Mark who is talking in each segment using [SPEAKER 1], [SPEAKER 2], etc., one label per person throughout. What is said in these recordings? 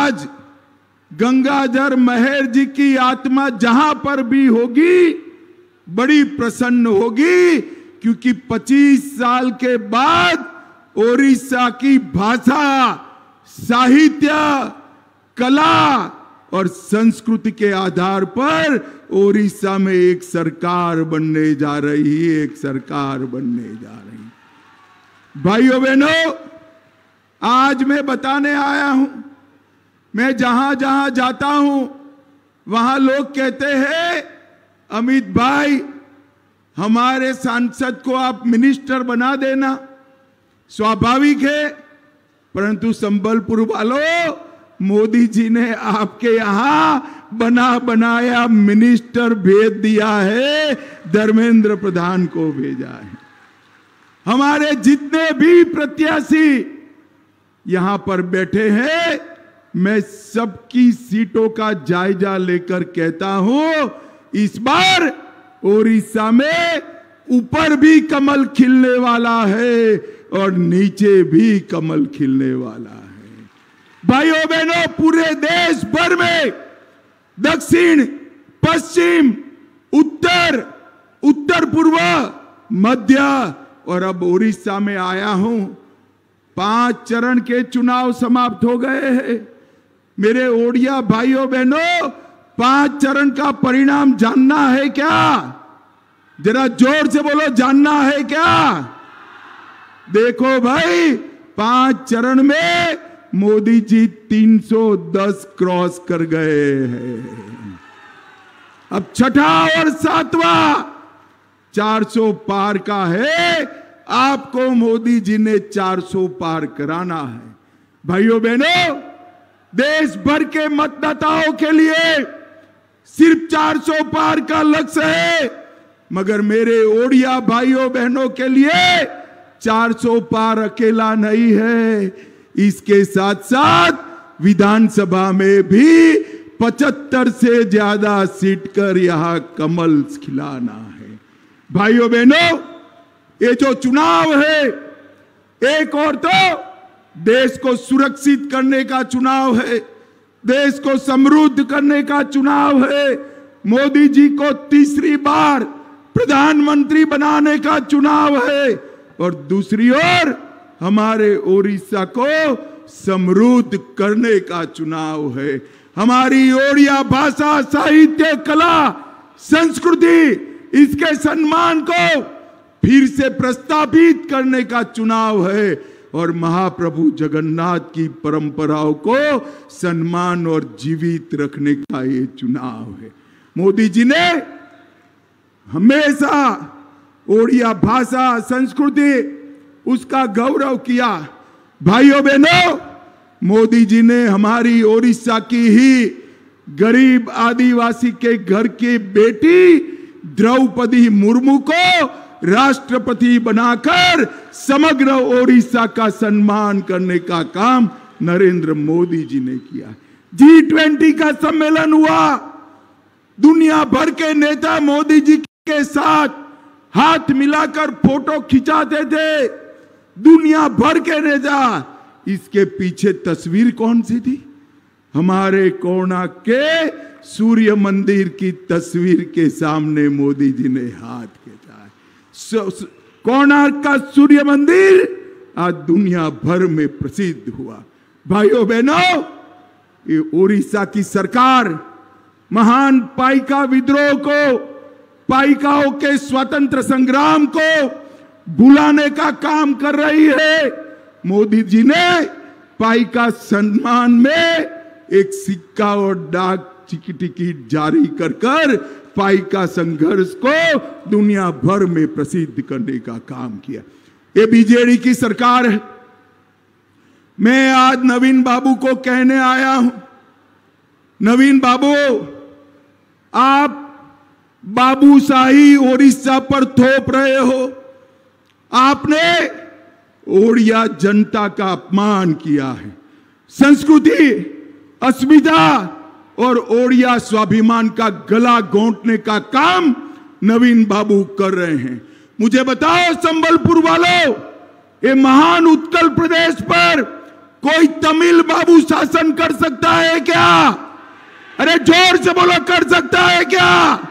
[SPEAKER 1] आज गंगाधर मेहर जी की आत्मा जहां पर भी होगी बड़ी प्रसन्न होगी, क्योंकि 25 साल के बाद ओडिशा की भाषा, साहित्य, कला और संस्कृति के आधार पर ओडिशा में एक सरकार बनने जा रही है, एक सरकार बनने जा रही है। भाइयों बहनों, आज मैं बताने आया हूं, मैं जहां जहां जाता हूं वहां लोग कहते हैं अमित भाई हमारे सांसद को आप मिनिस्टर बना देना। स्वाभाविक है, परंतु संबलपुर वालों, मोदी जी ने आपके यहां बना बनाया मिनिस्टर भेज दिया है, धर्मेंद्र प्रधान को भेजा है। हमारे जितने भी प्रत्याशी यहां पर बैठे हैं, मैं सबकी सीटों का जायजा लेकर कहता हूं, इस बार ओडिशा में ऊपर भी कमल खिलने वाला है और नीचे भी कमल खिलने वाला है। भाइयों बहनों, पूरे देश भर में दक्षिण, पश्चिम, उत्तर, उत्तर पूर्व, मध्य और अब ओडिशा में आया हूं। 5 चरण के चुनाव समाप्त हो गए हैं। मेरे ओडिया भाइयों बहनों, 5 चरण का परिणाम जानना है क्या? जरा जोर से बोलो, जानना है क्या? देखो भाई, 5 चरण में मोदी जी 310 क्रॉस कर गए हैं। अब छठा और 7वां 400 पार का है। आपको मोदी जी ने 400 पार कराना है। भाइयों बहनों, देश भर के मतदाताओं के लिए सिर्फ 400 पार का लक्ष्य है, मगर मेरे ओडिया भाइयों बहनों के लिए 400 पार अकेला नहीं है। इसके साथ साथ विधानसभा में भी 75 से ज्यादा सीट कर यहां कमल खिलाना है। भाइयों बहनों, ये जो चुनाव है, एक और तो देश को सुरक्षित करने का चुनाव है, देश को समृद्ध करने का चुनाव है, मोदी जी को तीसरी बार प्रधानमंत्री बनाने का चुनाव है, और दूसरी ओर हमारे ओडिशा को समृद्ध करने का चुनाव है। हमारी ओडिया भाषा, साहित्य, कला, संस्कृति, इसके सम्मान को फिर से प्रस्तावित करने का चुनाव है, और महाप्रभु जगन्नाथ की परंपराओं को सम्मान और जीवित रखने का ये चुनाव है। मोदी जी ने हमेशा ओडिया भाषा, संस्कृति, उसका गौरव किया। भाइयों बहनों, मोदी जी ने हमारी ओडिशा की ही गरीब आदिवासी के घर की बेटी द्रौपदी मुर्मू को राष्ट्रपति बनाकर समग्र ओडिशा का सम्मान करने का काम नरेंद्र मोदी जी ने किया। G20 का सम्मेलन हुआ, दुनिया भर के नेता मोदी जी के साथ हाथ मिलाकर फोटो खिंचाते थे, दुनिया भर के नेता। इसके पीछे तस्वीर कौन सी थी? हमारे कोणार्क के सूर्य मंदिर की तस्वीर के सामने मोदी जी ने हाथ खींचा। कोणार्क का सूर्य मंदिर आज दुनिया भर में प्रसिद्ध हुआ। भाइयों बहनों, ये ओडिशा की सरकार महान पाइका विद्रोह को, पाइकाओं के स्वतंत्र संग्राम को भुलाने का काम कर रही है। मोदी जी ने पाइका सम्मान में एक सिक्का और डाक टिकट जारी कर पाइका संघर्ष को दुनिया भर में प्रसिद्ध करने का काम किया। ये बीजेडी की सरकार है। मैं आज नवीन बाबू को कहने आया हूं, नवीन बाबू, आप बाबूशाही ओडिशा पर थोप रहे हो। आपने ओडिया जनता का अपमान किया है। संस्कृति, अस्मिता और ओडिया स्वाभिमान का गला घोंटने का काम नवीन बाबू कर रहे हैं। मुझे बताओ संबलपुर वालों, ये महान उत्कल प्रदेश पर कोई तमिल बाबू शासन कर सकता है क्या? अरे जोर से बोलो, कर सकता है क्या?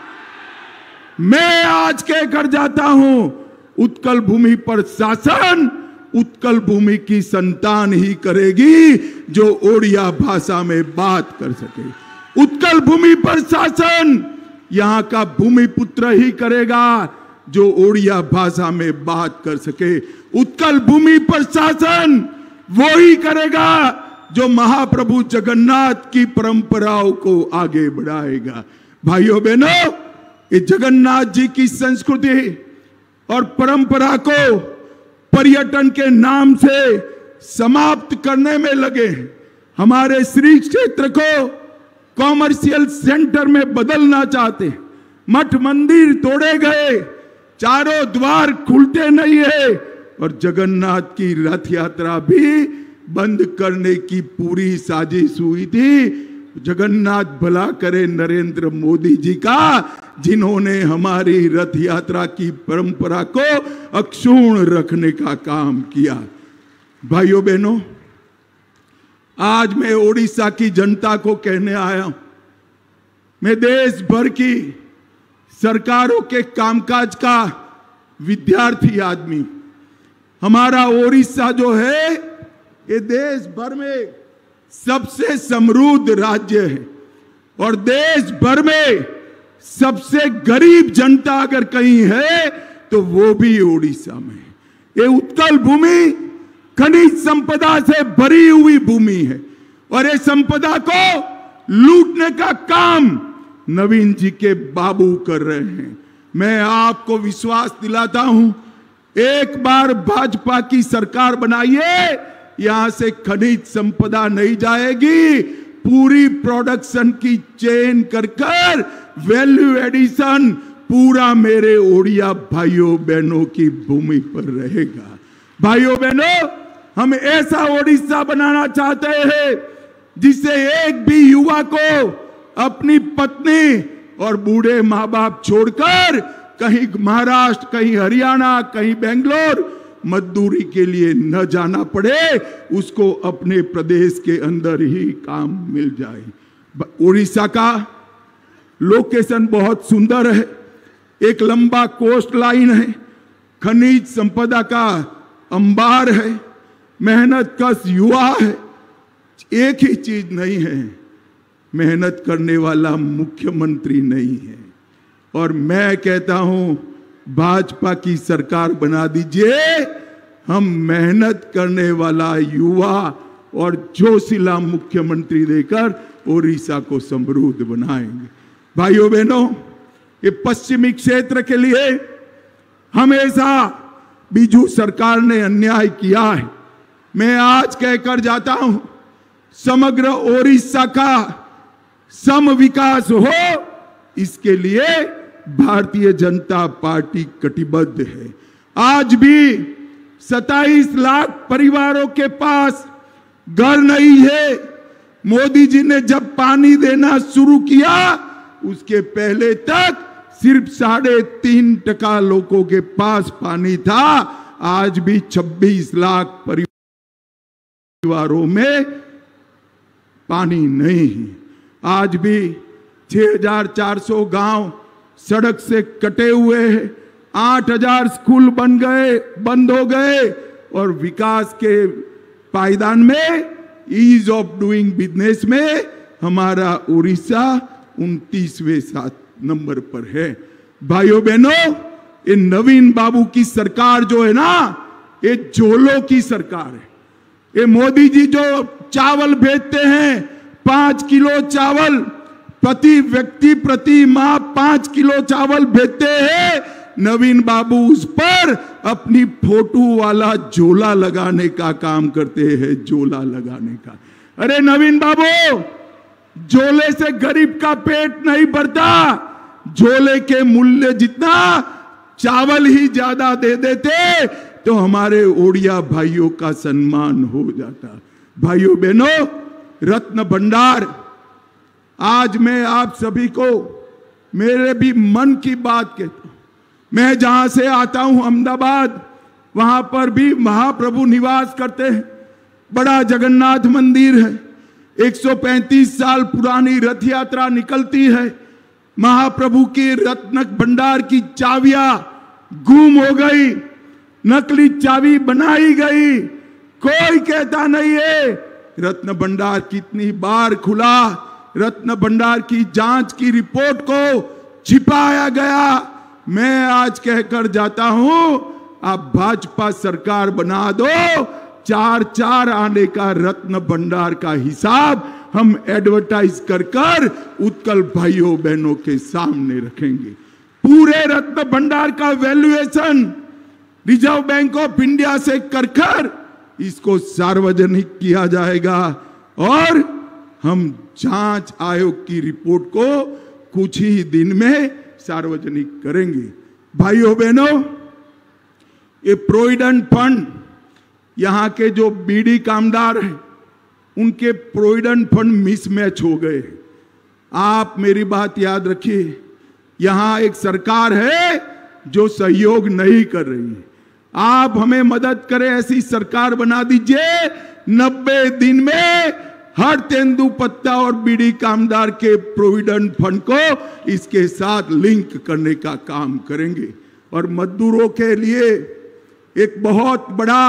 [SPEAKER 1] मैं आज कहकर जाता हूं, उत्कल भूमि पर शासन उत्कल भूमि की संतान ही करेगी जो ओडिया भाषा में बात कर सके। उत्कल भूमि पर शासन यहां का भूमिपुत्र ही करेगा जो ओडिया भाषा में बात कर सके। उत्कल भूमि पर शासन वो ही करेगा जो महाप्रभु जगन्नाथ की परंपराओं को आगे बढ़ाएगा। भाइयों बहनों, ये जगन्नाथ जी की संस्कृति और परंपरा को पर्यटन के नाम से समाप्त करने में लगे। हमारे श्री क्षेत्र को कॉमर्शियल सेंटर में बदलना चाहते। मठ मंदिर तोड़े गए, चारों द्वार खुलते नहीं है और जगन्नाथ की रथ यात्रा भी बंद करने की पूरी साजिश हुई थी। जगन्नाथ भला करे नरेंद्र मोदी जी का, जिन्होंने हमारी रथ यात्रा की परंपरा को अक्षुण्ण रखने का काम किया। भाइयों बहनों, आज मैं ओडिशा की जनता को कहने आया हूं, मैं देश भर की सरकारों के कामकाज का विद्यार्थी आदमी। हमारा ओडिशा जो है ये देश भर में सबसे समृद्ध राज्य है और देश भर में सबसे गरीब जनता अगर कहीं है तो वो भी ओडिशा में। ये उत्कल भूमि खनिज संपदा से भरी हुई भूमि है और ये संपदा को लूटने का काम नवीन जी के बाबू कर रहे हैं। मैं आपको विश्वास दिलाता हूं, एक बार भाजपा की सरकार बनाइए, यहां से खनिज संपदा नहीं जाएगी, पूरी प्रोडक्शन की चेन कर कर वैल्यू एडिशन पूरा मेरे ओडिया भाइयों बहनों की भूमि पर रहेगा। भाइयों बहनों, हम ऐसा ओडिशा बनाना चाहते हैं जिससे एक भी युवा को अपनी पत्नी और बूढ़े माँ बाप छोड़कर कहीं महाराष्ट्र, कहीं हरियाणा, कहीं बेंगलोर मजदूरी के लिए न जाना पड़े, उसको अपने प्रदेश के अंदर ही काम मिल जाए। उड़ीसा का लोकेशन बहुत सुंदर है, एक लंबा कोस्ट लाइन है, खनिज संपदा का अंबार है, मेहनत कश युवा है। एक ही चीज नहीं है, मेहनत करने वाला मुख्यमंत्री नहीं है। और मैं कहता हूं, भाजपा की सरकार बना दीजिए, हम मेहनत करने वाला युवा और जोशीला मुख्यमंत्री देकर ओडिशा को समृद्ध बनाएंगे। भाइयों बहनों, ये पश्चिमी क्षेत्र के लिए हमेशा बीजू सरकार ने अन्याय किया है। मैं आज कहकर जाता हूं, समग्र ओडिशा का सम विकास हो, इसके लिए भारतीय जनता पार्टी कटिबद्ध है। आज भी 27 लाख परिवारों के पास घर नहीं है। मोदी जी ने जब पानी देना शुरू किया, उसके पहले तक सिर्फ 3.5% लोगों के पास पानी था। आज भी 26 लाख परिवारों में पानी नहीं है। आज भी 6,400 गांव सड़क से कटे हुए हैं, 8,000 स्कूल बंद हो गए और विकास के पायदान में, ईज ऑफ डूइंग बिजनेस में हमारा उड़ीसा 29वें नंबर पर है। भाइयों बहनों, ये नवीन बाबू की सरकार जो है ना, ये झोलों की सरकार है। ये मोदी जी जो चावल भेजते हैं, 5 किलो चावल प्रति व्यक्ति प्रति माह 5 किलो चावल भेजते हैं, नवीन बाबू उस पर अपनी फोटो वाला झोला लगाने का काम करते हैं, झोला लगाने का। अरे नवीन बाबू, झोले से गरीब का पेट नहीं भरता, झोले के मूल्य जितना चावल ही ज्यादा दे देते तो हमारे ओडिया भाइयों का सम्मान हो जाता। भाइयों बहनों, रत्न भंडार, आज मैं आप सभी को मेरे भी मन की बात कहता हूं। मैं जहां से आता हूं अहमदाबाद, वहां पर भी महाप्रभु निवास करते हैं। बड़ा जगन्नाथ मंदिर है, 135 साल पुरानी रथ यात्रा निकलती है। महाप्रभु के रत्न भंडार की चाबियां गुम हो गई, नकली चाबी बनाई गई, कोई कहता नहीं है। रत्न भंडार कितनी बार खुला, रत्न भंडार की जांच की रिपोर्ट को छिपाया गया। मैं आज कहकर जाता हूं, आप भाजपा सरकार बना दो, 4-4 आने का रत्न भंडार का हिसाब हम एडवर्टाइज कर कर उत्कल भाइयों बहनों के सामने रखेंगे। पूरे रत्न भंडार का valuation Reserve Bank of India से कर कर इसको सार्वजनिक किया जाएगा और हम जांच आयोग की रिपोर्ट को कुछ ही दिन में सार्वजनिक करेंगे। भाइयों बहनों, ये प्रोविडेंट फंड, यहां के जो बीडी कामदार हैं उनके प्रोविडेंट फंड मिसमैच हो गए। आप मेरी बात याद रखिए, यहां एक सरकार है जो सहयोग नहीं कर रही है। आप हमें मदद करें, ऐसी सरकार बना दीजिए, 90 दिन में हर तेंदुपत्ता और बीड़ी कामदार के प्रोविडेंट फंड को इसके साथ लिंक करने का काम करेंगे। और मजदूरों के लिए एक बहुत बड़ा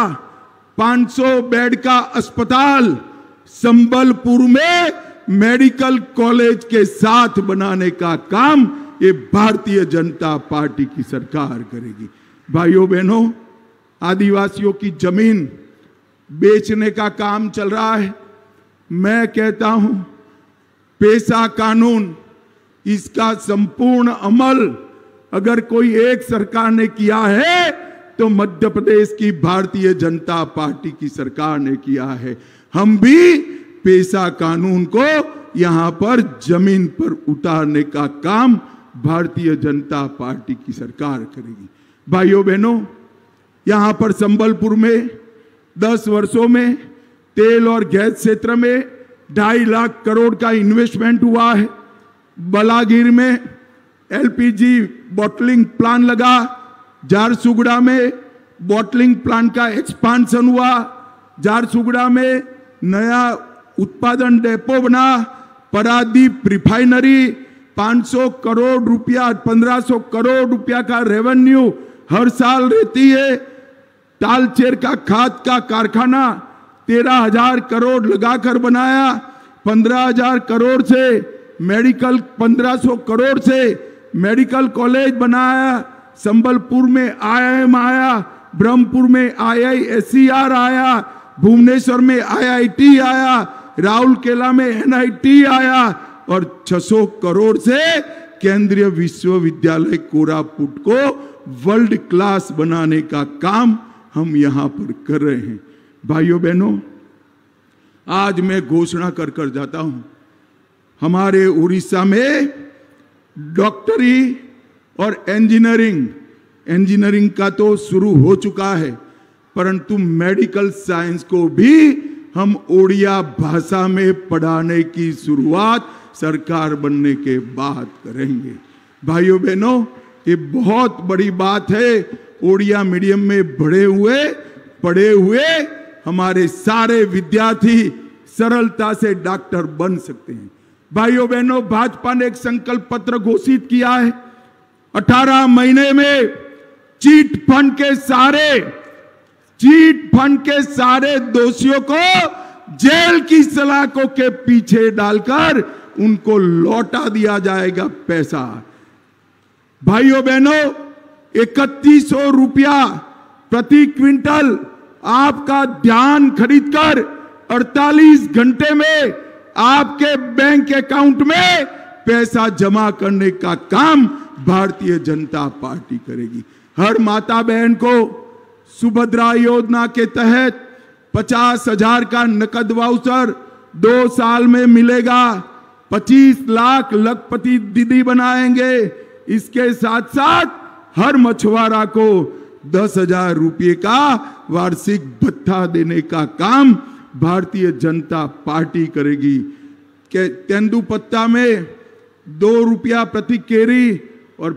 [SPEAKER 1] 500 बेड का अस्पताल संबलपुर में मेडिकल कॉलेज के साथ बनाने का काम ये भारतीय जनता पार्टी की सरकार करेगी। भाइयों बहनों, आदिवासियों की जमीन बेचने का काम चल रहा है। मैं कहता हूं, पेशा कानून, इसका संपूर्ण अमल अगर कोई एक सरकार ने किया है तो मध्य प्रदेश की भारतीय जनता पार्टी की सरकार ने किया है। हम भी पेशा कानून को यहां पर जमीन पर उतारने का काम भारतीय जनता पार्टी की सरकार करेगी। भाइयों बहनों, यहां पर संबलपुर में 10 वर्षों में तेल और गैस क्षेत्र में 2.5 लाख करोड़ का इन्वेस्टमेंट हुआ है। बलागीर में एलपीजी बॉटलिंग प्लांट लगा, झारसुगुड़ा में बॉटलिंग प्लांट का एक्सपांशन हुआ, झारसुगुड़ा में नया उत्पादन डेपो बना, पारादीप रिफाइनरी 500 करोड़ रुपया 1500 करोड़ रुपया का रेवेन्यू हर साल रहती है। तालचेर का खाद का कारखाना 13,000 करोड़ लगाकर बनाया, 15,000 करोड़ से मेडिकल 1500 करोड़ से मेडिकल कॉलेज बनाया, संबलपुर में आईआईएम आया, ब्रह्मपुर में IISER आया, भुवनेश्वर में IIT आया, राउरकेला में NIT आया और 600 करोड़ से केंद्रीय विश्वविद्यालय कोरापुट को वर्ल्ड क्लास बनाने का काम हम यहां पर कर रहे हैं। भाइयों बहनों, आज मैं घोषणा कर कर जाता हूं, हमारे उड़ीसा में डॉक्टरी और इंजीनियरिंग का तो शुरू हो चुका है, परंतु मेडिकल साइंस को भी हम ओडिया भाषा में पढ़ाने की शुरुआत सरकार बनने के बाद करेंगे। भाइयों बहनों, ये बहुत बड़ी बात है। ओडिया मीडियम में पढ़े हुए हमारे सारे विद्यार्थी सरलता से डॉक्टर बन सकते हैं। भाइयों बहनों, भाजपा ने एक संकल्प पत्र घोषित किया है, 18 महीने में चीट फंड के सारे दोषियों को जेल की सलाखों के पीछे डालकर उनको लौटा दिया जाएगा पैसा। भाइयों बहनों, 3100 रुपया प्रति क्विंटल आपका धान खरीदकर 48 घंटे में आपके बैंक अकाउंट में पैसा जमा करने का काम भारतीय जनता पार्टी करेगी। हर माता बहन को सुभद्रा योजना के तहत 50,000 का नकद वाउचर 2 साल में मिलेगा। 25 लाख लखपति दीदी बनाएंगे। इसके साथ साथ हर मछुआरा को 10,000 रुपये का वार्षिक भत्ता देने का काम भारतीय जनता पार्टी करेगी। तेंदुपत्ता में 2 रुपया प्रति केरी और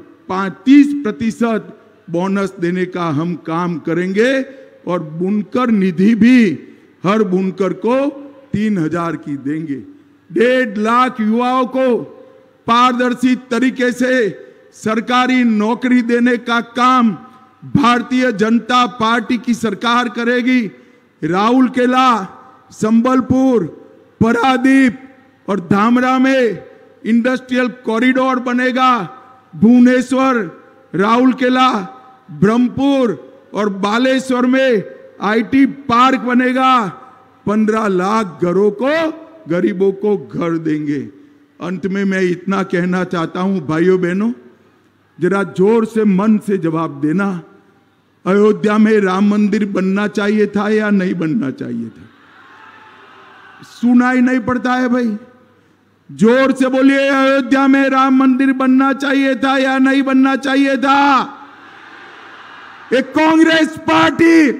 [SPEAKER 1] 35% बोनस देने का हम काम करेंगे और बुनकर निधि भी हर बुनकर को 3,000 की देंगे। 1.5 लाख युवाओं को पारदर्शी तरीके से सरकारी नौकरी देने का काम भारतीय जनता पार्टी की सरकार करेगी। राउरकेला, संबलपुर, पारादीप और धामरा में इंडस्ट्रियल कॉरिडोर बनेगा। भुवनेश्वर, राउरकेला, ब्रह्मपुर और बालेश्वर में आईटी पार्क बनेगा। 15 लाख घरों को, गरीबों को घर देंगे। अंत में मैं इतना कहना चाहता हूं भाइयों बहनों, जरा जोर से मन से जवाब देना, अयोध्या में राम मंदिर बनना चाहिए था या नहीं बनना चाहिए था? सुनाई नहीं पड़ता है भाई? जोर से बोलिए, अयोध्या में राम मंदिर बनना चाहिए था या नहीं बनना चाहिए था? एक कांग्रेस पार्टी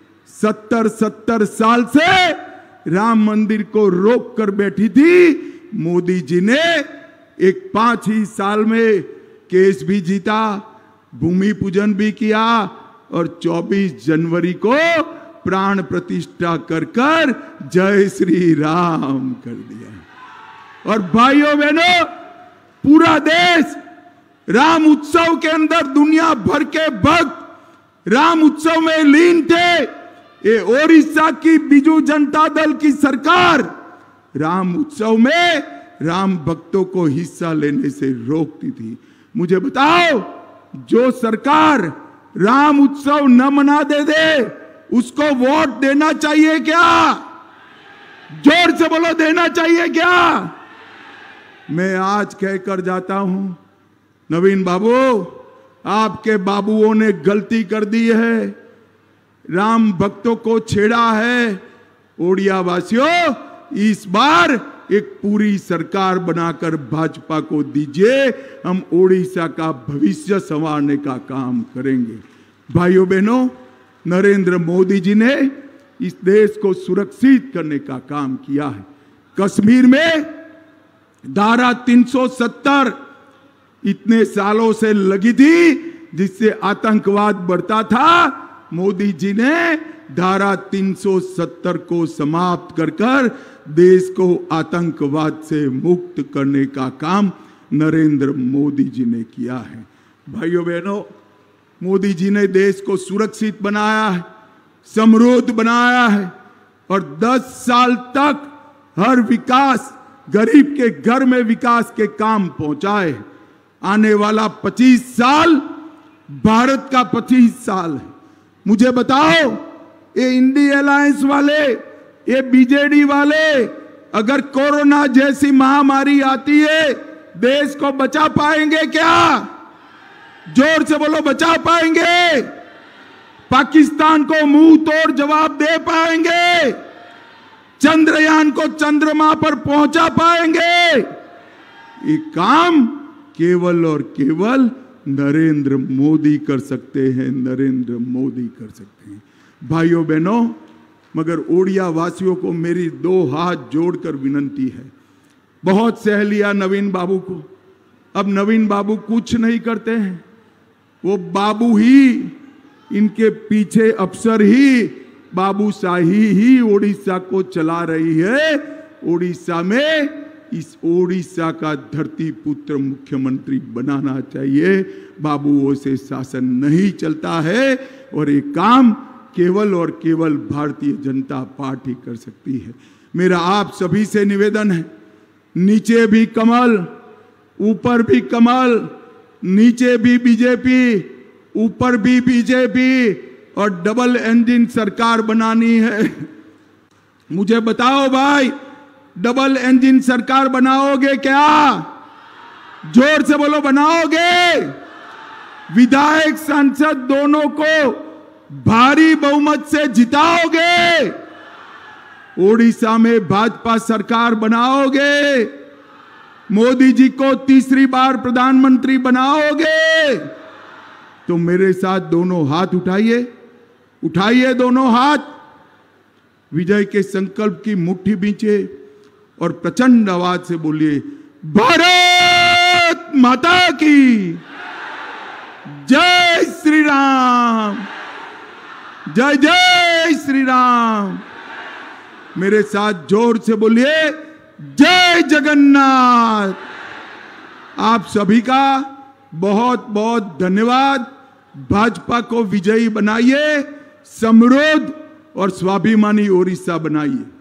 [SPEAKER 1] 70 साल से राम मंदिर को रोक कर बैठी थी। मोदी जी ने एक 5 ही साल में केस भी जीता, भूमि पूजन भी किया और 24 जनवरी को प्राण प्रतिष्ठा कर कर जय श्री राम कर दिया। और भाइयों बहनों, पूरा देश राम उत्सव के अंदर, दुनिया भर के भक्त राम उत्सव में लीन थे। ये ओडिशा की बीजू जनता दल की सरकार राम उत्सव में राम भक्तों को हिस्सा लेने से रोकती थी। मुझे बताओ, जो सरकार राम उत्सव न मना दे उसको वोट देना चाहिए क्या? जोर से बोलो, देना चाहिए क्या? मैं आज कहकर जाता हूं, नवीन बाबू, आपके बाबुओं ने गलती कर दी है, राम भक्तों को छेड़ा है। ओडिया वासियों, इस बार एक पूरी सरकार बनाकर भाजपा को दीजिए, हम ओडिशा का भविष्य संवारने का काम करेंगे। भाइयों बहनों, नरेंद्र मोदी जी ने इस देश को सुरक्षित करने का काम किया है। कश्मीर में धारा 370 इतने सालों से लगी थी, जिससे आतंकवाद बढ़ता था। मोदी जी ने धारा 370 को समाप्त कर कर देश को आतंकवाद से मुक्त करने का काम नरेंद्र मोदी जी ने किया है। भाइयों बहनों, मोदी जी ने देश को सुरक्षित बनाया है, समृद्ध बनाया है और 10 साल तक हर विकास, गरीब के घर में विकास के काम पहुंचाए। आने वाला 25 साल भारत का 25 साल है। मुझे बताओ, ये इंडी अलायंस वाले, ये बीजेडी वाले, अगर कोरोना जैसी महामारी आती है, देश को बचा पाएंगे क्या? जोर से बोलो, बचा पाएंगे? पाकिस्तान को मुंह तोड़ जवाब दे पाएंगे? चंद्रयान को चंद्रमा पर पहुंचा पाएंगे? ये काम केवल और केवल नरेंद्र मोदी कर सकते हैं, नरेंद्र मोदी कर सकते हैं। भाइयों बहनों, मगर ओडिया वासियों को मेरी 2 हाथ जोड़कर विनती है। बहुत सह लिया नवीन बाबू को, अब नवीन बाबू कुछ नहीं करते हैं। वो बाबू ही, इनके पीछे अफसर ही, बाबूशाही ही ओडिशा को चला रही है। ओडिशा में इस ओडिशा का धरती पुत्र मुख्यमंत्री बनाना चाहिए। बाबुओं से शासन नहीं चलता है और ये काम केवल और केवल भारतीय जनता पार्टी कर सकती है। मेरा आप सभी से निवेदन है, नीचे भी कमल, ऊपर भी कमल, नीचे भी बीजेपी, ऊपर भी बीजेपी और डबल इंजन सरकार बनानी है। मुझे बताओ भाई, डबल इंजन सरकार बनाओगे क्या? जोर से बोलो, बनाओगे? विधायक सांसद दोनों को भारी बहुमत से जिताओगे? ओडिशा में भाजपा सरकार बनाओगे? मोदी जी को तीसरी बार प्रधानमंत्री बनाओगे? तो मेरे साथ दोनों हाथ उठाइए, उठाइए दोनों हाथ, विजय के संकल्प की मुट्ठी बींचे और प्रचंड आवाज से बोलिए, भारत माता की जय श्री राम, जय जय श्री राम। मेरे साथ जोर से बोलिए, जय जगन्नाथ। आप सभी का बहुत बहुत धन्यवाद। भाजपा को विजयी बनाइए, समृद्ध और स्वाभिमानी ओडिशा बनाइए।